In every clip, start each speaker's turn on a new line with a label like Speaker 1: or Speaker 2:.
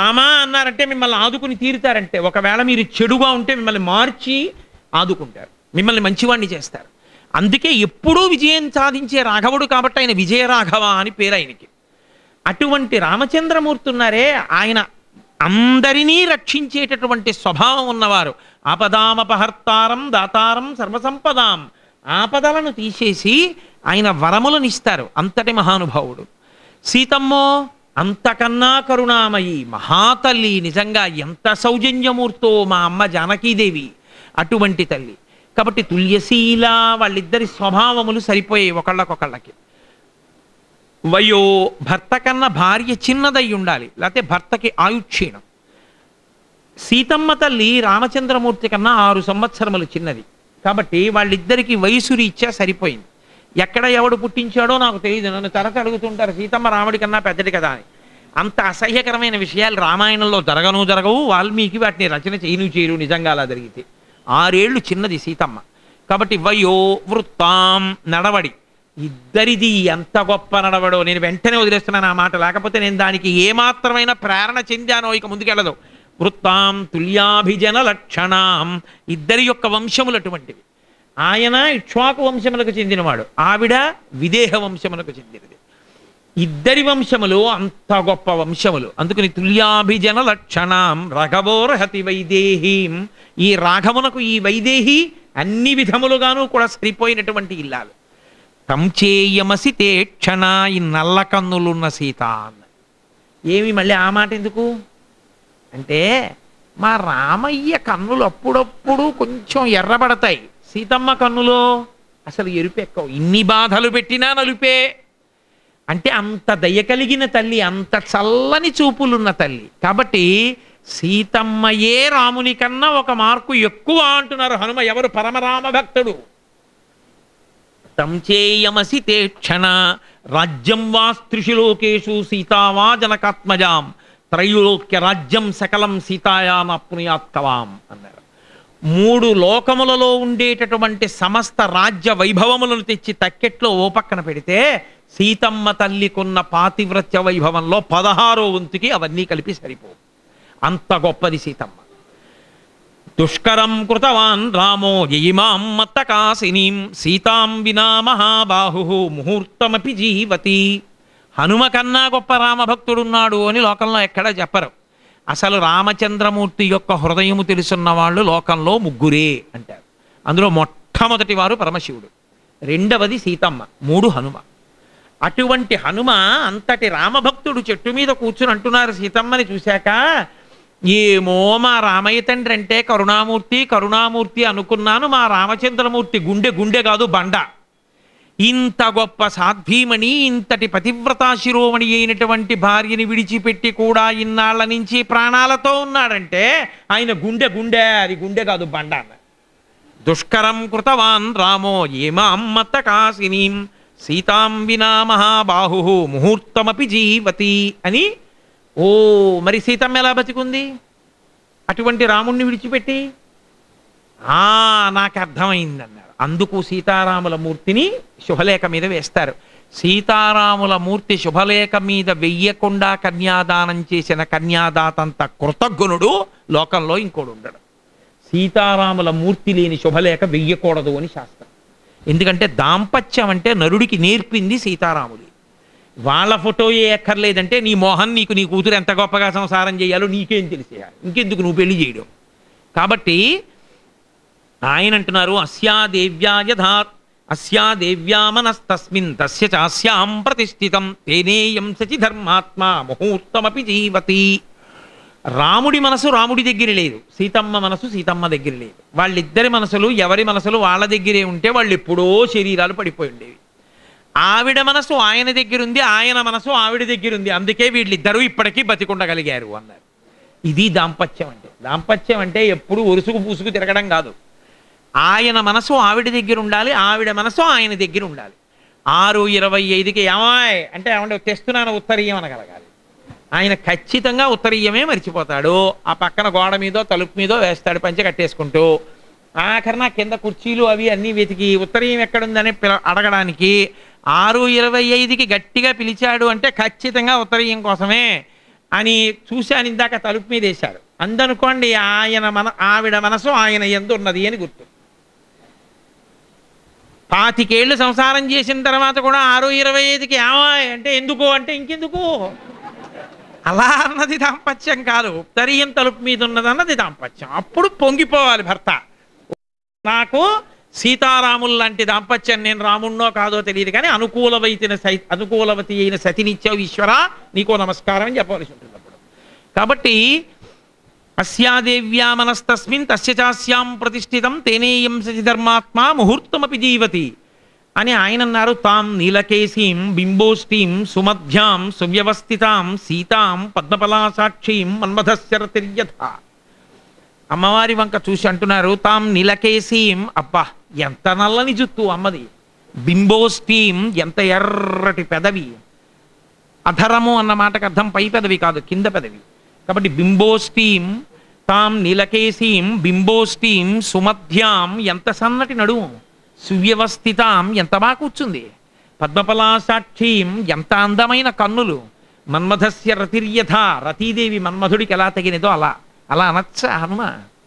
Speaker 1: రామా అన్నారంటే మిమ్మల్ని ఆదుకుని తీరుతారంటే, ఒకవేళ మీరు చెడుగా ఉంటే మిమ్మల్ని మార్చి ఆదుకుంటారు, మిమ్మల్ని మంచివాణ్ణి చేస్తారు. అందుకే ఎప్పుడూ విజయం సాధించే రాఘవుడు కాబట్టి ఆయన విజయరాఘవ అని పేరు ఆయనకి. అటువంటి రామచంద్రమూర్తి ఉన్నారే, ఆయన అందరినీ రక్షించేటటువంటి స్వభావం ఉన్నవారు. ఆపదామపహర్తారం దాతారం సర్వసంపదాం. ఆపదలను తీసేసి ఆయన వరములనిస్తారు, అంతటి మహానుభావుడు. సీతమ్మో అంతకన్నా కరుణామయి మహాతల్లి, నిజంగా ఎంత సౌజన్యమూర్తో మా అమ్మ జానకీదేవి, అటువంటి తల్లి. కాబట్టి తుల్యశీల, వాళ్ళిద్దరి స్వభావములు సరిపోయాయి ఒకళ్ళకొకళ్ళకి. వయో, భర్త కన్నా భార్య చిన్నదై ఉండాలి, లేకపోతే భర్తకి ఆయుక్షీణం. సీతమ్మ తల్లి రామచంద్రమూర్తి కన్నా 6 సంవత్సరములు చిన్నది కాబట్టి వాళ్ళిద్దరికీ వయసు రీత్యా సరిపోయింది. ఎక్కడ ఎవడు పుట్టించాడో నాకు తెలియదు, నన్ను తరచు అడుగుతుంటారు సీతమ్మ రాముడి కన్నా పెద్దది కదా అని. అంత అసహ్యకరమైన విషయాలు రామాయణంలో జరగవు. వాల్మీకి వాటిని రచన చేయరు. నిజంగా అలా జరిగితే 6 ఏళ్ళు చిన్నది సీతమ్మ. కాబట్టి వయో వృత్తాం, నడవడి. ఇద్దరిది ఎంత గొప్ప నడవడో, నేను వెంటనే వదిలేస్తున్నాను ఆ మాట, లేకపోతే నేను దానికి ఏమాత్రమైన ప్రేరణ చెందానో ఇక ముందుకెళ్ళదు. వృత్తాం తుల్యాభిజన లక్షణాం, ఇద్దరి యొక్క వంశములు అటువంటివి. ఆయన ఇక్ష్వాకు వంశములకు చెందినవాడు, ఆవిడ విదేహ వంశములకు చెందినది. ఇద్దరి వంశములు అంత గొప్ప వంశములు. అందుకని తుల్యాభిజన లక్షణాం రఘవోర్హతి వైదేహీం. ఈ రాఘవునకు ఈ వైదేహి అన్ని విధములుగాను కూడా సరిపోయినటువంటి ఇల్లాలు. తంచేయమసి తే క్షణ, ఈ నల్ల కన్నులున్న సీత. ఏమి మళ్ళీ ఆ మాట ఎందుకు అంటే, మా రామయ్య కన్నులు అప్పుడప్పుడు కొంచెం ఎర్రబడతాయి, సీతమ్మ కన్నులో అసలు ఎరుపెక్కవు, ఇన్ని బాధలు పెట్టినా నలుపే. అంటే అంత దయ కలిగిన తల్లి, అంత చల్లని చూపులున్న తల్లి. కాబట్టి సీతమ్మయే రాముని కన్నా 1 మార్కు ఎక్కువ అంటున్నారు హనుమ. ఎవరు? పరమరామ భక్తుడు. తంచేయమసి తే క్షణ రాజ్యం వా స్త్రిషు లోకేషు సీతావా జనకాత్మజాం త్రైలోక్య రాజ్యం సకలం సీతాయానాప్నుయాత్కవాం అన్నారు. 3 లోకములలో ఉండేటటువంటి సమస్త రాజ్య వైభవములను తెచ్చి తక్కెట్లో ఓ పక్కన పెడితే, సీతమ్మ తల్లికున్న పాతివ్రత్య వైభవంలో 16వ వంతుకి అవన్నీ కలిపి సరిపోవు. అంత గొప్పది సీతమ్మ. దుష్కరం కృతవాన్ రామో యయిమాం మత్తకాసినీం సీతాం వినా మహాబాహు ముహూర్తమపి జీవతి. హనుమ కన్నా గొప్ప రామభక్తుడున్నాడు అని లోకంలో ఎక్కడా చెప్పరు. అసలు రామచంద్రమూర్తి యొక్క హృదయము తెలుసున్న వాళ్ళు లోకంలో 3 అంటారు. అందులో మొట్టమొదటి వారు పరమశివుడు, 2వది సీతమ్మ, 3 హనుమ. అటువంటి హనుమ అంతటి రామభక్తుడు చెట్టు మీద కూర్చుని అంటున్నారు సీతమ్మని చూశాక, ఏమో మా రామయ్య తండ్రి అంటే కరుణామూర్తి అనుకున్నాను, మా రామచంద్రమూర్తి గుండె కాదు బండ. ఇంత గొప్ప సాధ్వీమణి, ఇంతటి పతివ్రతా శిరోమణి అయినటువంటి భార్యని విడిచిపెట్టి కూడా ఇన్నాళ్ల నుంచి ప్రాణాలతో ఉన్నాడంటే ఆయన గుండె, అది గుండె కాదు బండ అన్న. దుష్కరం కృతవాన్ రామో ఏమాం మత్తకాసినీం సీతాం వినా మహాబాహు ముహూర్తమపి జీవతి అని. ఓ మరి సీతమ్మ ఎలా బతికుంది అటువంటి రాముణ్ణి విడిచిపెట్టి? నాకు అర్థమైందన్నారు. అందుకు సీతారాముల మూర్తిని శుభలేఖ మీద వేస్తారు. సీతారాముల మూర్తి శుభలేఖ మీద వెయ్యకుండా కన్యాదానం చేసిన కన్యాదాతంత కృతజ్ఞుడు లోకంలో ఇంకోడు ఉండడు. సీతారాముల మూర్తి లేని శుభలేఖ వెయ్యకూడదు అని శాస్త్రం. ఎందుకంటే దాంపత్యం అంటే నరుడికి నేర్పింది సీతారాములు. వాళ్ళ ఫోటోయే ఎక్కర్లేదంటే నీ మోహన్ నీకు నీ కూతురు ఎంత గొప్పగా సంసారం చేయాలో నీకేం తెలిసేయాలి, ఇంకెందుకు నువ్వు పెళ్లి చేయడం. కాబట్టి ఆయన అంటున్నారు అస్యా మనస్తస్మిన్ తస్య చాస్యాం ప్రతిష్ఠితం తేనేయం సచి ధర్మాత్మ ముహూర్తమపి జీవతి. రాముడి మనసు రాముడి దగ్గర లేదు, సీతమ్మ మనసు సీతమ్మ దగ్గర లేదు. వాళ్ళిద్దరి మనసులు ఎవరి మనసులు వాళ్ళ దగ్గరే ఉంటే వాళ్ళు ఎప్పుడో శరీరాలు పడిపోయి ఉండేవి. ఆవిడ మనసు ఆయన దగ్గర ఉంది, ఆయన మనసు ఆవిడ దగ్గర ఉంది, అందుకే వీళ్ళిద్దరూ ఇప్పటికీ బతికుండగలిగారు అన్నారు. ఇది దాంపత్యం అంటే. దాంపత్యం అంటే ఎప్పుడు ఒరుసుకు పూసుకు తిరగడం కాదు. ఆయన మనసు ఆవిడ దగ్గర ఉండాలి, ఆవిడ మనసు ఆయన దగ్గర ఉండాలి. 6:25కి ఏమాయ్ అంటే ఏమంటే తెస్తున్నాను ఉత్తరీయం అనగలగాలి. ఆయన ఖచ్చితంగా ఉత్తరీయమే మర్చిపోతాడు. ఆ పక్కన గోడ మీదో తలుపు మీదో వేస్తాడు పంచె కట్టేసుకుంటూ. ఆఖరణ కింద కుర్చీలు అవి అన్నీ వెతికి ఉత్తరీయం ఎక్కడుందని అడగడానికి 6:25కి గట్టిగా పిలిచాడు అంటే ఖచ్చితంగా ఉత్తరీయం కోసమే. అని చూశాను ఇందాక తలుపు మీద వేశాడు అందనుకోండి ఆవిడ మనసు ఆయన యందు ఉన్నది అని గుర్తు. 25 ఏళ్ళు సంసారం చేసిన తర్వాత కూడా 6-25కి ఏమాయ్ అంటే ఎందుకు అంటే ఇంకెందుకు అలా అన్నది దాంపత్యం కాదు. ఉత్తరీయం తలుపు మీద ఉన్నదన్నది దాంపత్యం. అప్పుడు పొంగిపోవాలి భర్త. నాకు సీతారాములు లాంటి దాంపత్యం, నేను రాముణ్ణో కాదో తెలియదు కానీ అనుకూలవతి అయిన సతినిత్యావు ఈశ్వర నీకో నమస్కారం అని చెప్పవలసి ఉంటుంది అప్పుడు. కాబట్టి అస్యాదేవ్యా మనస్తస్మిన్ తస్య చాస్యాం ప్రతిష్ఠితం తేనేయం సచిధర్మాత్మా ముహూర్తమపి జీవతి అని ఆయన అన్నారు. తాం నీలకేశీం బింబోష్ఠీం సుమధ్యాం సువ్యవస్థితాం సీతాం పద్మపలాసాక్షీం మన్మథస్యరతిర్యథ. అమ్మవారి వంక చూసి అంటున్నారు తాం నీలకేశీం, అబ్బా ఎంత నల్లని జుత్తు అమ్మది. బింబోష్ఠీం ఎంత ఎర్రటి పెదవి. అధరము అన్న మాటకు అర్థం పై పెదవి కాదు, కింద పెదవి. కాబట్టి బింబోష్ఠీం తాం నీలకేశీం బింబోష్ఠీం సుమధ్యాం ఎంత సన్నటి నడుము. సువ్యవస్థితాం ఎంత బాగా కూర్చుంది. పద్మపలాసాక్షీం ఎంత అందమైన కన్నులు. మన్మథస్య రతిర్యథ, రతీదేవి మన్మధుడికి ఎలా తగినదో అలా. అలా అనొచ్చా హనుమ?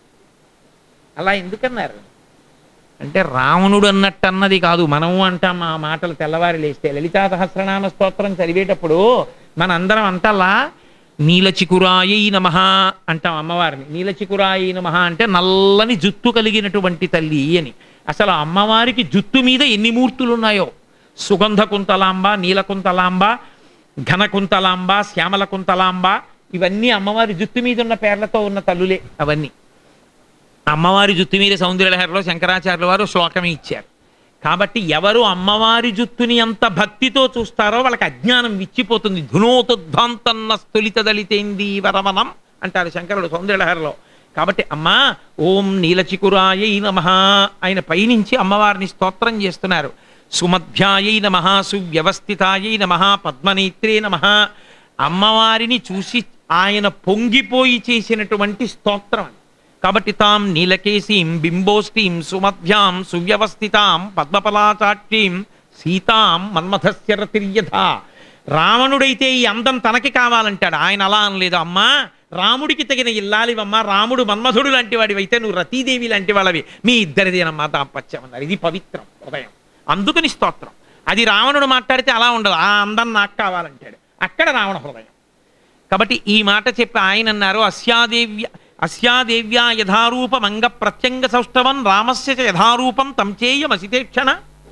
Speaker 1: అలా ఎందుకన్నారు అంటే రావణుడు అన్నట్టు అన్నది కాదు. మనము అంటాం ఆ మాటలు తెల్లవారి లేస్తే. లలితా సహస్రనామ స్తోత్రం చదివేటప్పుడు మనందరం అంటలా నీలచికురాయై నమః అంటాం అమ్మవారిని. నీలచికురాయై నమః అంటే నల్లని జుత్తు కలిగినటువంటి తల్లి అని. అసలు అమ్మవారికి జుత్తు మీద ఎన్ని మూర్తులు ఉన్నాయో. సుగంధ కుంతలాంబ, నీలకుంతలాంబ, ఘనకుంతలాంబ, శ్యామల కుంతలాంబ, ఇవన్నీ అమ్మవారి జుత్తు మీద ఉన్న పేర్లతో ఉన్న తల్లులే అవన్నీ. అమ్మవారి జుత్తు మీద సౌందర్యలహరిలో శంకరాచార్యుల వారు శ్లోకమే ఇచ్చారు. కాబట్టి ఎవరు అమ్మవారి జుత్తుని ఎంత భక్తితో చూస్తారో వాళ్ళకి అజ్ఞానం విచ్చిపోతుంది. ధునోతుద్ధాంతన్న స్థులిత దళితేంది వరవనం అంటారు శంకరుడు సౌందర్యలహరిలో. కాబట్టి అమ్మా ఓం నీలచికురాయై నమః ఆయన పైనుంచి అమ్మవారిని స్తోత్రం చేస్తున్నారు. సుమధ్యాయై నమః సువ్యవస్థితాయై నమః పద్మనేత్రే నమః. అమ్మవారిని చూసి ఆయన పొంగిపోయి చేసినటువంటి స్తోత్రం. కాబట్టి తాం నీలకేశీం బింబోష్ఠీం సుమధ్యాం సువ్యవస్థితాం పద్మపలాచాక్షీం సీతాం మన్మథస్య రతిర్యథ. రావణుడైతే ఈ అందం తనకి కావాలంటాడు, ఆయన అలా అనలేదు. అమ్మా రాముడికి తగిన ఇల్లాలివమ్మా, రాముడు మన్మధుడు లాంటి వాడివైతే నువ్వు రతీదేవి లాంటి వాళ్ళవి, మీ ఇద్దరిదేనమ్మా దాంపత్యం అన్నారు. ఇది పవిత్రం హృదయం, అందుకని స్తోత్రం. అది రావణుడు మాట్లాడితే అలా ఉండదు, ఆ అందం నాకు కావాలంటాడు, అక్కడ రావణ హృదయం. కాబట్టి ఈ మాట చెప్పి ఆయన అన్నారు అస్యాదేవ్యా యథారూపమంగ ప్రత్యంగ సౌష్ఠవం రామస్య చ యథారూపం తం చేయమసితేక్షణ.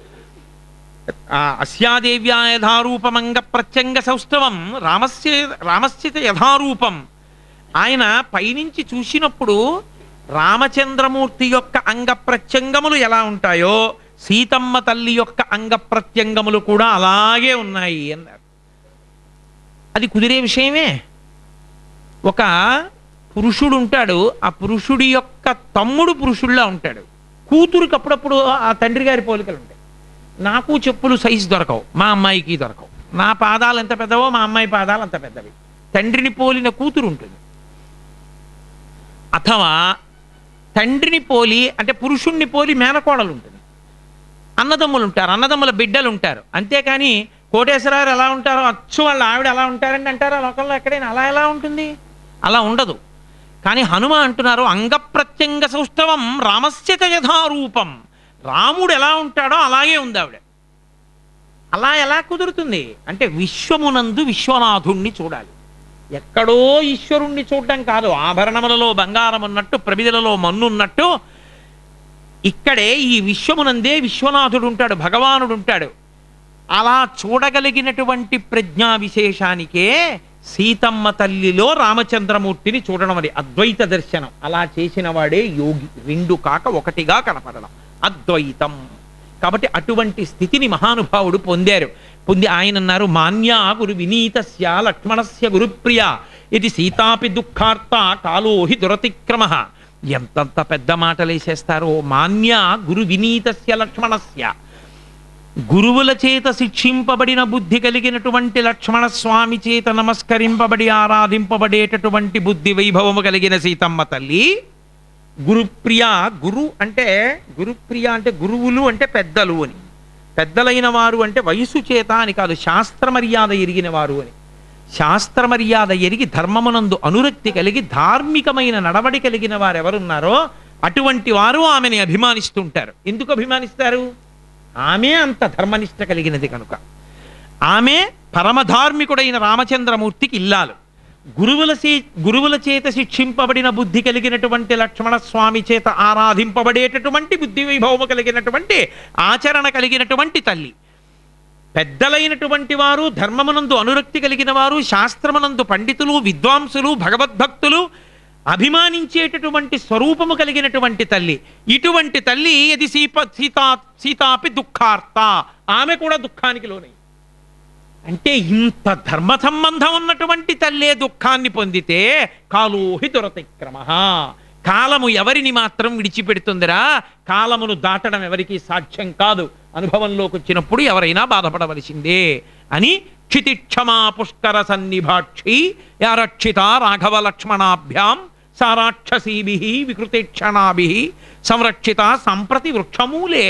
Speaker 1: అస్యాదేవ్యా యథారూపమంగ ప్రత్యంగ సౌష్ఠవం రామస్య చ యథారూపం. ఆయన పైనుంచి చూసినప్పుడు రామచంద్రమూర్తి యొక్క అంగ ప్రత్యంగములు ఎలా ఉంటాయో సీతమ్మ తల్లి యొక్క అంగ ప్రత్యంగములు కూడా అలాగే ఉన్నాయి అన్నారు. అది కుదిరే విషయమే. ఒక పురుషుడు ఉంటాడు, ఆ పురుషుడి యొక్క తమ్ముడు పురుషుడిలా ఉంటాడు. కూతురికి అప్పుడప్పుడు ఆ తండ్రి గారి పోలికలు ఉంటాయి. నాకు చెప్పులు సైజు దొరకవు, మా అమ్మాయికి దొరకవు. నా పాదాలు ఎంత పెద్దవో మా అమ్మాయి పాదాలు అంత పెద్దవి. తండ్రిని పోలిన కూతురు ఉంటుంది. అథవా తండ్రిని పోలి అంటే పురుషుణ్ణి పోలి మేనకోడలు ఉంటుంది. అన్నదమ్ములు ఉంటారు, అన్నదమ్ముల బిడ్డలు ఉంటారు. అంతేకాని కోటేశ్వరరావు ఎలా ఉంటారో అచ్చు వాళ్ళ ఆవిడ ఎలా ఉంటారండి అంటారు. ఆ లోకంలో ఎక్కడైనా అలా ఎలా ఉంటుంది? అలా ఉండదు. కానీ హనుమ అంటున్నారు అంగప్రత్యంగ సౌష్ఠవం రామస్య చ యథారూపం. రాముడు ఎలా ఉంటాడో అలాగే ఉంది ఆవిడ. అలా ఎలా కుదురుతుంది అంటే విశ్వమునందు విశ్వనాథుణ్ణి చూడాలి. ఎక్కడో ఈశ్వరుణ్ణి చూడడం కాదు. ఆభరణములలో బంగారం ఉన్నట్టు, ప్రమిదలలో మన్నున్నట్టు ఇక్కడే ఈ విశ్వమునందే విశ్వనాథుడు ఉంటాడు, భగవానుడు ఉంటాడు. అలా చూడగలిగినటువంటి ప్రజ్ఞా విశేషానికే సీతమ్మ తల్లిలో రామచంద్రమూర్తిని చూడడం, అది అద్వైత దర్శనం. అలా చేసిన వాడే యోగి. రెండు కాక ఒకటిగా కనపడడం అద్వైతం. కాబట్టి అటువంటి స్థితిని మహానుభావుడు పొంది ఆయన అన్నారు మాన్యా గురు వినీతస్య లక్ష్మణస్య గురుప్రియ ఇది సీతాపి దుఃఖార్త కాలోహి దురతిక్రమ. ఎంతంత పెద్ద మాటలేసేస్తారో. మాన్యా గురు వినీతస్య లక్ష్మణస్య, గురువుల చేత శిక్షింపబడిన బుద్ధి కలిగినటువంటి లక్ష్మణస్వామి చేత నమస్కరింపబడి ఆరాధింపబడేటటువంటి బుద్ధి వైభవము కలిగిన సీతమ్మ తల్లి గురుప్రియ. గురుప్రియ అంటే గురువులు అంటే పెద్దలు అని. పెద్దలైన వారు అంటే వయసు చేత అని కాదు, శాస్త్ర మర్యాద ఎరిగిన వారు అని. శాస్త్ర మర్యాద ఎరిగి ధర్మమునందు అనురక్తి కలిగి ధార్మికమైన నడవడి కలిగిన వారెవరున్నారో అటువంటి వారు ఆమెని అభిమానిస్తుంటారు. ఎందుకు అభిమానిస్తారు? ఆమె అంత ధర్మనిష్ట కలిగినది కనుక. ఆమె పరమధార్మికుడైన రామచంద్రమూర్తికి ఇల్లాలు. గురువుల చేత శిక్షింపబడిన బుద్ధి కలిగినటువంటి లక్ష్మణస్వామి చేత ఆరాధింపబడేటటువంటి బుద్ధి వైభవము కలిగినటువంటి ఆచరణ కలిగినటువంటి తల్లి. పెద్దలైనటువంటి వారు, ధర్మమునందు అనురక్తి కలిగిన వారు, శాస్త్రమునందు పండితులు, విద్వాంసులు, భగవద్భక్తులు అభిమానించేటటువంటి స్వరూపము కలిగినటువంటి తల్లి. ఇటువంటి తల్లి ఇది సీతాపి దుఃఖార్త, ఆమె కూడా దుఃఖానికి లోనై. అంటే ఇంత ధర్మ సంబంధం ఉన్నటువంటి తల్లే దుఃఖాన్ని పొందితే కాలోహి దురతిక్రమ, కాలము ఎవరిని మాత్రం విడిచిపెడుతుందిరా? కాలమును దాటడం ఎవరికి సాధ్యం కాదు. అనుభవంలోకి వచ్చినప్పుడు ఎవరైనా బాధపడవలసిందే అని క్షితిక్షమా పుష్కర సన్నిభాక్షి యారక్షిత రాఘవ లక్ష్మణాభ్యాం సారాక్షసీభి వికృతేక్షణాభి సంరక్షిత సంప్రతి వృక్షమూలే.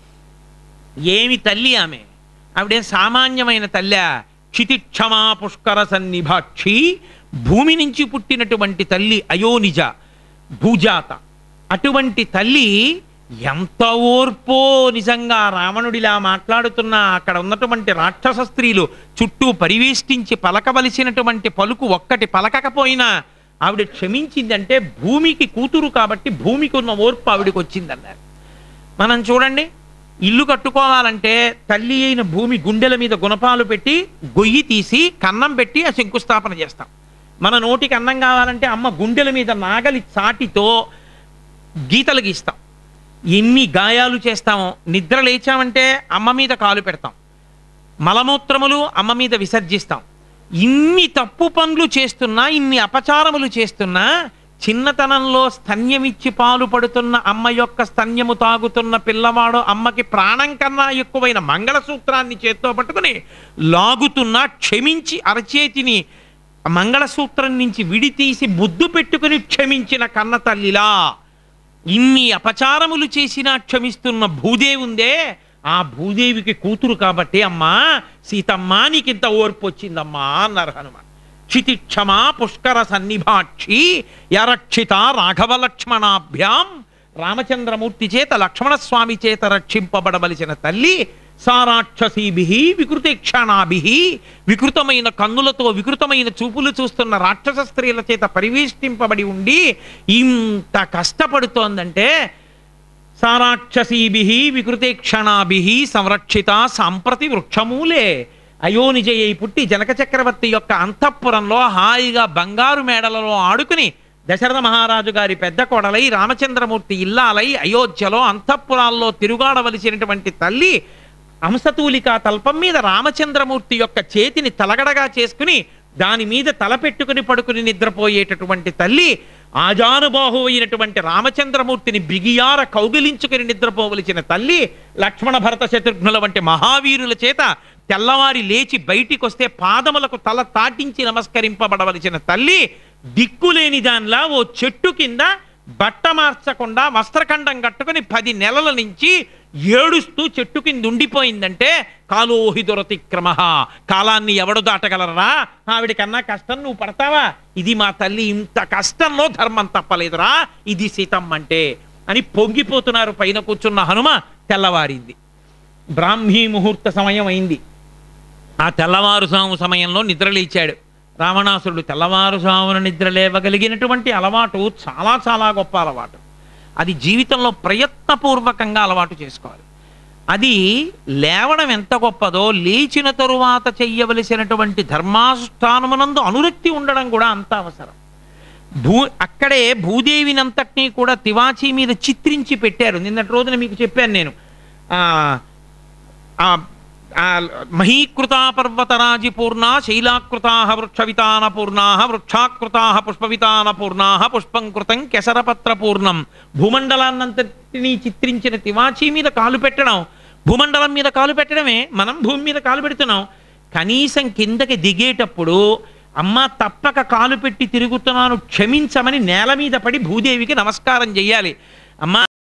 Speaker 1: ఏమి తల్లి ఆమె! ఆవిడే సామాన్యమైన తల్లి. క్షితిక్షమా పుష్కర సన్నిభాక్షి, భూమి నుంచి పుట్టినటువంటి తల్లి, అయోనిజ భూజాత. అటువంటి తల్లి ఎంత ఓర్పో నిజంగా. రావణుడిలా మాట్లాడుతున్నా అక్కడ ఉన్నటువంటి రాక్షస స్త్రీలు చుట్టూ పరివేష్టించి పలకవలసినటువంటి పలుకు ఒక్కటి పలకకపోయినా ఆవిడ క్షమించిందంటే భూమికి కూతురు కాబట్టి భూమికి ఉన్న ఓర్పు ఆవిడికి వచ్చిందన్నారు. మనం చూడండి, ఇల్లు కట్టుకోవాలంటే తల్లి అయిన భూమి గుండెల మీద గుణపాలు పెట్టి గొయ్యి తీసి కన్నం పెట్టి ఆ శంకుస్థాపన చేస్తాం. మన నోటికి అన్నం కావాలంటే అమ్మ గుండెల మీద నాగలి చాటితో గీతలు గీస్తాం. ఎన్ని గాయాలు చేస్తామో. నిద్ర లేచామంటే అమ్మ మీద కాలు పెడతాం. మలమూత్రములు అమ్మ మీద విసర్జిస్తాం. ఇన్ని తప్పు పనులు చేస్తున్నా, ఇన్ని అపచారములు చేస్తున్నా, చిన్నతనంలో స్తన్యమిచ్చి పాలు పడుతున్న అమ్మ యొక్క స్తన్యము తాగుతున్న పిల్లవాడు అమ్మకి ప్రాణం కన్నా ఎక్కువైన మంగళసూత్రాన్ని చేత్తో పట్టుకుని లాగుతున్నా క్షమించి అరచేతిని మంగళసూత్రం నుంచి విడితీసి బుద్ధు పెట్టుకుని క్షమించిన కన్న తల్లిలా ఇన్ని అపచారములు చేసినా క్షమిస్తున్న భూదేవి ఉందే, ఆ భూదేవికి కూతురు కాబట్టి అమ్మా సీతమ్మ నీకింత ఓర్పు వచ్చిందమ్మా అన్నారు హనుమ. క్షితిక్షమా పుష్కర సన్నిభాక్షి యరక్షిత రాఘవ లక్ష్మణాభ్యాం, రామచంద్రమూర్తి చేత లక్ష్మణస్వామి చేత రక్షింపబడవలసిన తల్లి. సారాక్షసీభి వికృతేక్షణాభి, వికృతమైన కన్నులతో వికృతమైన చూపులు చూస్తున్న రాక్షస స్త్రీల చేత పరివేష్టింపబడి ఉండి ఇంత కష్టపడుతోందంటే సారాక్షసీభి వికృతేక్షణాభి సంరక్షిత సాంప్రతి వృక్షమూలే. అయోనిజయ్యి పుట్టి జనక చక్రవర్తి యొక్క అంతఃపురంలో హాయిగా బంగారు మేడలలో ఆడుకుని దశరథ మహారాజు గారి పెద్ద కోడలై రామచంద్రమూర్తి ఇల్లాలై అయోధ్యలో అంతఃపురాల్లో తిరుగాడవలసినటువంటి తల్లి హంసతూలికా తల్పం మీద రామచంద్రమూర్తి యొక్క చేతిని తలగడగా చేసుకుని దాని మీద తల పెట్టుకుని పడుకుని నిద్రపోయేటటువంటి తల్లి. ఆజానుబాహు అయినటువంటి రామచంద్రమూర్తిని బిగియార కౌగిలించుకుని నిద్రపోవలసిన తల్లి. లక్ష్మణ భరత శత్రుఘ్నుల వంటి మహావీరుల చేత తెల్లవారి లేచి బయటికి వస్తే పాదములకు తల తాటించి నమస్కరింపబడవలసిన తల్లి. దిక్కులేని దానిలా ఓ చెట్టు కింద బట్ట మార్చకుండా వస్త్రఖండం కట్టుకుని 10 నెలల నుంచి ఏడుస్తూ చెట్టు కింద ఉండిపోయిందంటే కాలోహి దురతిక్రమ, కాలాన్ని ఎవడు దాటగలరా? ఆవిడికన్నా కష్టం నువ్వు పడతావా? ఇది మా తల్లి, ఇంత కష్టంలో ధర్మం తప్పలేదురా, ఇది సీతమ్మ అంటే అని పొంగిపోతున్నారు పైన కూర్చున్న హనుమ. తెల్లవారింది, బ్రాహ్మీ ముహూర్త సమయం అయింది. ఆ తెల్లవారుజాము సమయంలో నిద్రలేచాడు రావణాసురుడు. తెల్లవారుజామున నిద్ర లేవగలిగినటువంటి అలవాటు చాలా చాలా గొప్ప అలవాటు. అది జీవితంలో ప్రయత్నపూర్వకంగా అలవాటు చేసుకోవాలి. అది లేవడం ఎంత గొప్పదో, లేచిన తరువాత చెయ్యవలసినటువంటి ధర్మానుష్ఠానమునందు అనురక్తి ఉండడం కూడా అంత అవసరం. అక్కడే భూదేవినంతటినీ కూడా తివాచీ మీద చిత్రించి పెట్టారు. నిన్నటి రోజున మీకు చెప్పాను నేను. మహీకృతా పర్వతరాజిపూర్ణా శైలాకృతా వృక్షవితానపూర్ణా వృక్షాకృతా పుష్పవితానపూర్ణా పుష్పం కృతం కేసరపత్రపూర్ణం. భూమండలాన్నంతటినీ చిత్రించిన తివాచీ మీద కాలు పెట్టడం, భూమండలం మీద కాలు పెట్టడమే. మనం భూమి మీద కాలు పెడుతున్నాం. కనీసం కిందకి దిగేటప్పుడు అమ్మ తప్పక కాలు పెట్టి తిరుగుతున్నాను క్షమించమని నేల మీద పడి భూదేవికి నమస్కారం చెయ్యాలి. అమ్మా